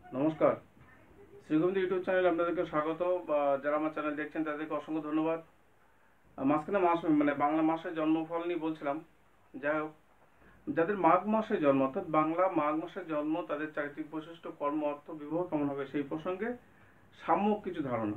নমস্কার, শ্রীগোবিন্দ ইউটিউব চ্যানেলে আপনাদেরকে স্বাগত। বা যারা আমার চ্যানেল দেখছেন তাদেরকে অসংখ্য ধন্যবাদ। মাঝখানে বাংলা মাসের জন্মফল নিয়ে বলছিলাম। যাই হোক, যাদের মাঘ মাসে জন্ম অর্থাৎ বাংলা মাঘ মাসে জন্ম তাদের চারিত্রিক বৈশিষ্ট্য, কর্ম, অর্থ, বিবাহ কেমন হবে সেই প্রসঙ্গে সাম্যক কিছু ধারণা।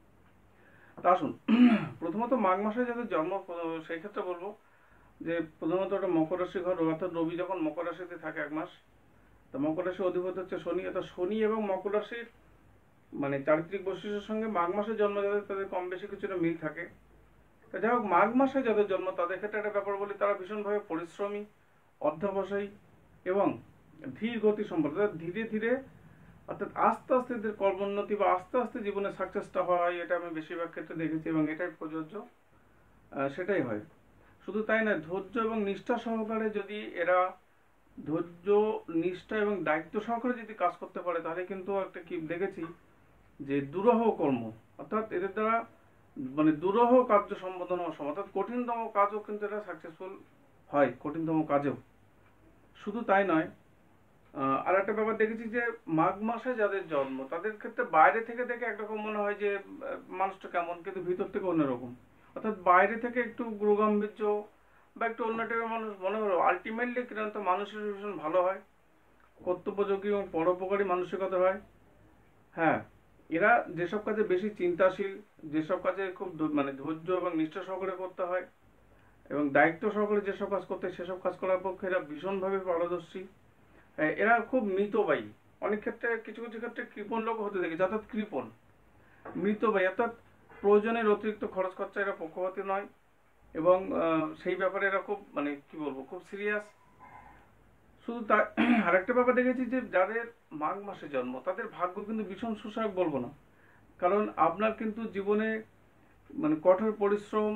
তা আসুন, প্রথমত মাঘ মাসে যাদের জন্ম সেই ক্ষেত্রে বলবো যে প্রথমত ওটা মকর রাশি ঘর, অর্থাৎ রবি যখন মকর রাশিতে থাকে এক মাস, তো মকর রাশির অধিপতি হচ্ছে শনি। অর্থাৎ শনি এবং মকর রাশির চারিত্রিক বৈশিষ্ট্যের সঙ্গে মাঘ মাসে জন্ম যাদের তাদের কম বেশি কিছুটা মিল থাকে। তা যাই হোক, মাঘ মাসে যাদের জন্ম তাদের ক্ষেত্রে একটা ব্যাপার বলি, তারা ভীষণভাবে পরিশ্রমী, অধ্যবসায়ী এবং ধীর গতি সম্পন্ন। ধীরে ধীরে অর্থাৎ আস্তে আস্তে এদের কর্মোন্নতি বা আস্তে আস্তে জীবনে সাকসেসটা হয়, এটা আমি বেশিরভাগ ক্ষেত্রে দেখেছি এবং এটাই প্রযোজ্য। সেটাই হয়। শুধু তাই না, ধৈর্য এবং নিষ্ঠা সহকারে যদি এরা ধৈর্য, নিষ্ঠা এবং দায়িত্ব সহকারে যদি কাজ করতে পারে তাহলে কিন্তু একটা কি দেখেছি যে দুরূহ কর্ম, অর্থাৎ এদের দ্বারা দুরূহ কার্য সম্পাদন হওয়া সম্ভব, অর্থাৎ কঠিনতম কাজও কিন্তু এরা সাকসেসফুল হয়, কঠিনতম কাজেও। শুধু তাই নয়, আর একটা ব্যাপার দেখেছি যে মাঘ মাসে যাদের জন্ম তাদের ক্ষেত্রে বাইরে থেকে দেখে একরকম মনে হয় যে মানুষটা কেমন, কিন্তু ভিতর থেকে অন্যরকম। অর্থাৎ বাইরে থেকে একটু গুরুগাম্ভীর্য বা একটু অন্য টাইপের মানুষ মনে হলো, আলটিমেটলি কিন্তু মানুষের ভীষণ ভালো হয়, কর্তব্যযোগী এবং পরোপকারী মানসিকতা হয়। হ্যাঁ, এরা যেসব কাজে বেশি চিন্তাশীল, যেসব কাজে খুব ধৈর্য এবং নিষ্ঠা সহকারে করতে হয় এবং দায়িত্ব সহকারে যেসব কাজ করতে হয় সেসব কাজ করার পক্ষে এরা ভীষণভাবে পারদর্শী। এরা খুব মিতব্যয়ী, অনেক ক্ষেত্রে কিছু কিছু ক্ষেত্রে কৃপণ লোক হতে দেখেছি, অর্থাৎ কৃপণ, মিতব্যয়ী, অর্থাৎ প্রয়োজনের অতিরিক্ত খরচ খরচা এরা পক্ষপাতী নয় এবং সেই ব্যাপারে এরা খুব কি বলবো, খুব সিরিয়াস। শুধু তাই, আরেকটা ব্যাপার দেখেছি যে যাদের মাঘ মাসে জন্ম তাদের ভাগ্য কিন্তু ভীষণ সুসহায়ক বলবো না, কারণ আপনার কিন্তু জীবনে কঠোর পরিশ্রম,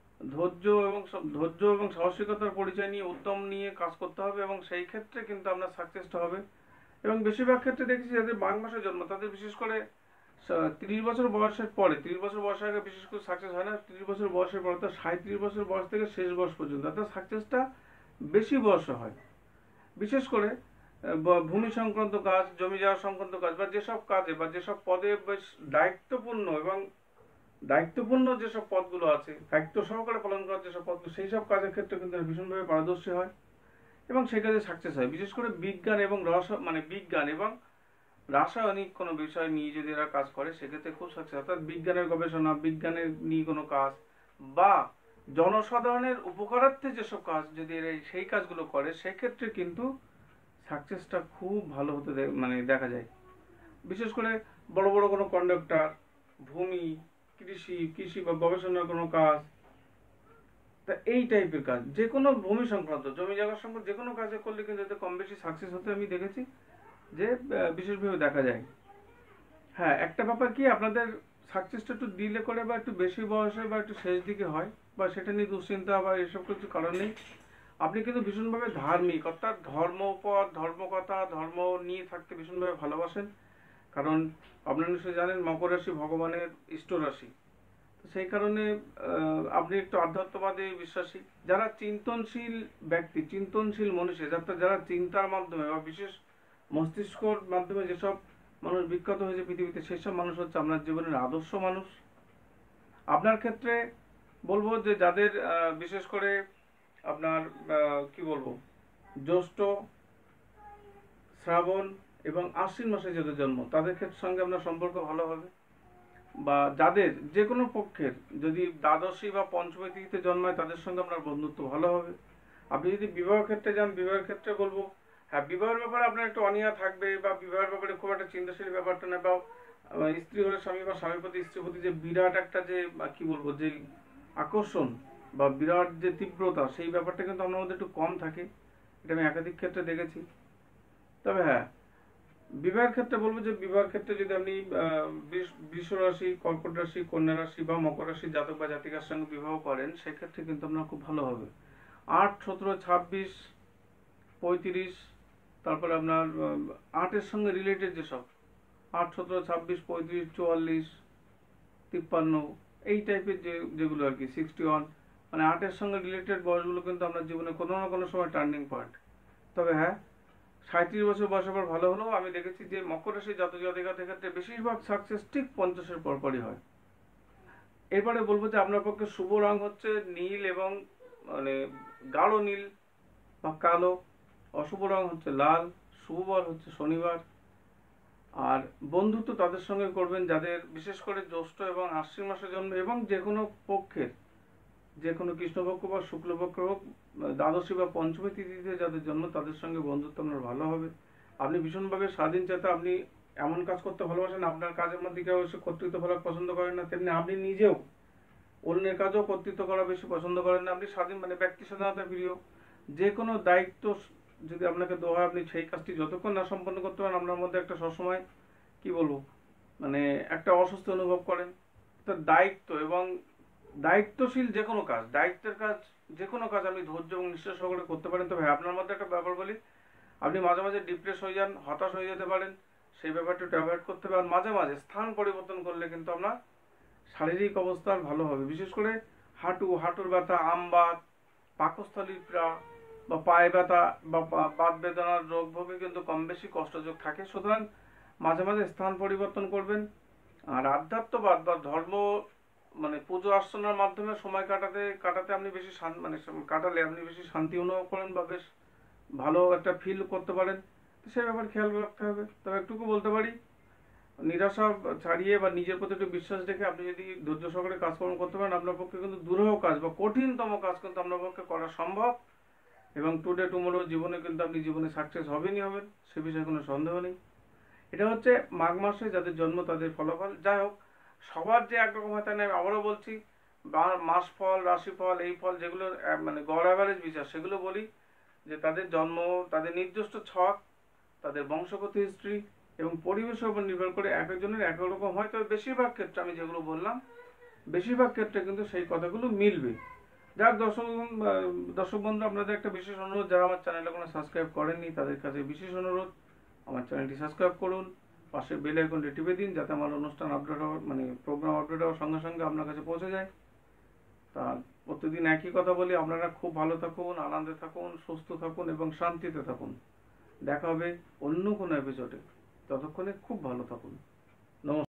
ধৈর্য এবং সাহসিকতার পরিচয় নিয়ে উদ্যম নিয়ে কাজ করতে হবে এবং সেই ক্ষেত্রে কিন্তু আপনার সাকসেসটা হবে। এবং বেশিরভাগ ক্ষেত্রে দেখেছি যাদের মাঘ মাসে জন্ম তাদের বিশেষ করে 30 বছর বয়সের পরে, 30 বছর বয়সের আগে বিশেষ করে সাকসেস হয় না। 30 বছর বয়সের পর অর্থাৎ 37 বছর বয়স থেকে শেষ বয়স পর্যন্ত অর্থাৎ সাকসেসটা বেশি বয়সে হয়। বিশেষ করে ভূমি সংক্রান্ত কাজ, জমি জায়গা সংক্রান্ত কাজ বা যেসব কাজে বা যেসব পদে বেশ দায়িত্বপূর্ণ এবং দায়িত্বপূর্ণ যেসব পদগুলো আছে, দায়িত্ব সহকারে পালন করার যেসব পদগুলো, সেই সব কাজের ক্ষেত্রে কিন্তু ভীষণভাবে পারদর্শী হয় এবং সেই কাজে সাকসেস হয়। বিশেষ করে বিজ্ঞান এবং রাসায়নিক কোনো বিষয় নিয়ে যদি এরা কাজ করে সেক্ষেত্রে খুব সাকসেস, অর্থাৎ বিজ্ঞানের গবেষণা, বিজ্ঞানের নিয়ে কোনো কাজ বা জনসাধারণের উপকারার্থে যেসব কাজ যদি এরা সেই কাজগুলো করে সেক্ষেত্রে কিন্তু সাকসেসটা খুব ভালো হতে দেখা যায়। বিশেষ করে বড় বড় কোনো কন্ডাক্টর, ভূমি, কৃষি বা গবেষণার কোনো কাজ, তা এই টাইপের কাজ, যে কোনো ভূমি সংক্রান্ত, জমি জায়গা সংক্রান্ত যে কোনো কাজে করলে কিন্তু এতে কম বেশি সাকসেস হতে আমি দেখেছি যে বিশেষভাবে দেখা যায়। হ্যাঁ, একটা ব্যাপার কি, আপনাদের সাকসেসটা একটু দিলে করে বা একটু বেশি বয়সে বা একটু শেষ দিকে হয়, বা সেটা নিয়ে দুশ্চিন্তা বা এসব কিছু কারণ নেই। আপনি কিন্তু ভীষণভাবে ধার্মিক, অর্থাৎ ধর্মপদ, ধর্মকথা, ধর্ম নিয়ে থাকতে ভীষণভাবে ভালোবাসেন, কারণ আপনারা নিশ্চয়ই জানেন মকর রাশি ভগবানের ইষ্ট রাশি। তো সেই কারণে আপনি একটু আধ্যাত্মবাদে বিশ্বাসী। যারা চিন্তনশীল ব্যক্তি, চিন্তনশীল মনীষী, যারা চিন্তার মাধ্যমে বা বিশেষ মস্তিষ্কর মাধ্যমে যেসব মানুষ বিখ্যাত হয়েছে পৃথিবীতে, সেসব মানুষ হচ্ছে আপনার জীবনের আদর্শ মানুষ। আপনার ক্ষেত্রে বলবো যে যাদের বিশেষ করে আপনার কি বলবো, জ্যৈষ্ঠ, শ্রাবণ এবং আশ্বিন মাসে যাদের জন্ম তাদের ক্ষেত্রে সঙ্গে আপনার সম্পর্ক ভালো হবে। বা যাদের যে কোনো পক্ষের যদি দ্বাদশী বা পঞ্চমী তিথিতে জন্মায় তাদের সঙ্গে আপনার বন্ধুত্ব ভালো হবে। আপনি যদি বিবাহ ক্ষেত্রে যান, বিবাহের ক্ষেত্রে বলবো হ্যাঁ, বিবাহের ব্যাপারে আপনার একটু অনীহা থাকবে বা বিবাহের ব্যাপারে খুব একটা চিন্তাশীল ব্যাপারটা না, বা স্ত্রী হলে স্বামী বা স্বামীর প্রতি স্ত্রীর প্রতি যে বিরাট একটা যে কি বলবো যে আকর্ষণ বা বিরাট যে তীব্রতা, সেই ব্যাপারটা কিন্তু আপনার মধ্যে একটু কম থাকে, এটা আমি একাধিক ক্ষেত্রে দেখেছি। তবে হ্যাঁ, বিবাহের ক্ষেত্রে বলবো যে বিবাহের ক্ষেত্রে যদি আপনি বৃষ রাশি, কর্কট রাশি, কন্যা রাশি বা মকর রাশি জাতক বা জাতিকার সঙ্গে বিবাহ করেন সেক্ষেত্রে কিন্তু আপনার খুব ভালো হবে। 8, 17, 26, 35, তারপরে আপনার 8-এর সঙ্গে রিলেটেড যেসব 8, 17, 26, 35, 44, 53 এই টাইপের যেগুলো আর কি 61, 8-এর সঙ্গে রিলেটেড বয়সগুলো কিন্তু আপনার জীবনে কোনো না কোনো সময় টার্নিং পয়েন্ট। তবে হ্যাঁ, 37 বছর বয়সের পর ভালো হলেও আমি দেখেছি যে মকর রাশি জাতক জাতিকাদের ক্ষেত্রে বেশিরভাগ সাকসেস ঠিক 50-এর পরপরই হয়। এরপরে বলবো যে আপনার পক্ষে শুভ রং হচ্ছে নীল এবং মানে গাঢ় নীল বা কালো। অশুভ রং হচ্ছে লাল। শুভ বার হচ্ছে শনিবার। আর বন্ধুত্ব তাদের সঙ্গে করবেন যাদের বিশেষ করে জ্যৈষ্ঠ এবং আশ্বিন মাসে জন্ম এবং যে কোনো পক্ষের, যে কোনো কৃষ্ণপক্ষ বা শুক্লপক্ষ হোক, দ্বাদশী বা পঞ্চমী তিথিতে যাদের জন্ম তাদের সঙ্গে বন্ধুত্ব আপনার ভালো হবে। আপনি ভীষণভাবে স্বাধীন চেতা, আপনি এমন কাজ করতে ভালোবাসেন, আপনার কাজের মধ্যে কেউ এসে কর্তৃত্ব করা পছন্দ করেন না, তেমনি আপনি নিজেও অন্যের কাজও কর্তৃত্ব করা বেশি পছন্দ করেন না। আপনি স্বাধীন মানে ব্যক্তি স্বাধীনতা প্রিয়। যে কোনো দায়িত্ব যদি আপনাকে দেওয়া হয় আপনি সেই কাজটি যতক্ষণ না সম্পন্ন করতে পারেন আপনার মধ্যে একটা সবসময় কি বলবো মানে একটা অস্বস্তি অনুভব করেন। তো দায়িত্ব এবং দায়িত্বশীল যে কোনো কাজ, দায়িত্বের কাজ, যে কোনো কাজ আপনি ধৈর্য এবং নিষ্ঠা সহকারে করতে পারেন। তবে আপনার মধ্যে একটা ব্যাপার বলি, আপনি মাঝে মাঝে ডিপ্রেস হয়ে যান, হতাশ হয়ে যেতে পারেন। সেই ব্যাপারটা একটু অ্যাভয়েড করতে পারেন। মাঝে মাঝে স্থান পরিবর্তন করলে কিন্তু আপনার শারীরিক অবস্থা ভালো হবে। বিশেষ করে হাঁটুর ব্যথা, আমবাত, পাকস্থলীর পীড়া বা পায়ে ব্যথা বা বাত বেদনার রোগ ভোগে কিন্তু কম বেশি কষ্টযোগ থাকে। সুতরাং মাঝে মাঝে স্থান পরিবর্তন করবেন। আর আধ্যাত্মবাদ বা ধর্ম মানে পুজো অর্চনার মাধ্যমে সময় কাটাতে আপনি বেশি মানে কাটালে আপনি বেশি শান্তি অনুভব করেন বা বেশ ভালো একটা ফিল করতে পারেন। তো সেই ব্যাপার খেয়াল রাখতে হবে। তবে একটুকু বলতে পারি, নিরাশা ছাড়িয়ে বা নিজের প্রতি একটু বিশ্বাস রেখে আপনি যদি ধৈর্য সহকারে কাজকর্ম করতে পারেন আপনার পক্ষে কিন্তু দুরূহ কাজ বা কঠিনতম কাজ কিন্তু আপনার পক্ষে করা সম্ভব। এবং টুডে টুমোরো জীবনে কিন্তু আপনি জীবনে সাকসেস হবেনই হবেন, সে বিষয়ে কোনো সন্দেহ নেই। এটা হচ্ছে মাঘ মাসে যাদের জন্ম তাদের ফলাফল। যাই হোক, সবার যে একরকম হয় তা নয়। আমি আবারও বলছি, মাস ফল, রাশি ফল, এই ফল যেগুলো মানে গড় অ্যাভারেজ বিচার সেগুলো বলি যে তাদের জন্ম, তাদের নির্দিষ্ট ছক, তাদের বংশগত হিস্ট্রি এবং পরিবেশের উপর নির্ভর করে এক একজনের এক এক রকম হয়। তবে বেশিরভাগ ক্ষেত্রে আমি যেগুলো বললাম বেশিরভাগ ক্ষেত্রে কিন্তু সেই কথাগুলো মিলবে। যাক দর্শক বন্ধু, আপনাদের একটা বিশেষ অনুরোধ, যারা আমার চ্যানেলে কোনো সাবস্ক্রাইব করেননি তাদের কাছে বিশেষ অনুরোধ, আমার চ্যানেলটি সাবস্ক্রাইব করুন, পাশে বেল আইকনটি টিপে দিন যাতে আমার অনুষ্ঠান আপডেট হওয়ার মানে প্রোগ্রাম আপডেট হওয়ার সঙ্গে সঙ্গে আপনার কাছে পৌঁছে যায়। তা প্রতিদিন একই কথা বলি, আপনারা খুব ভালো থাকুন, আনন্দে থাকুন, সুস্থ থাকুন এবং শান্তিতে থাকুন। দেখা হবে অন্য কোনো এপিসোডে। ততক্ষণে খুব ভালো থাকুন। নমস্কার।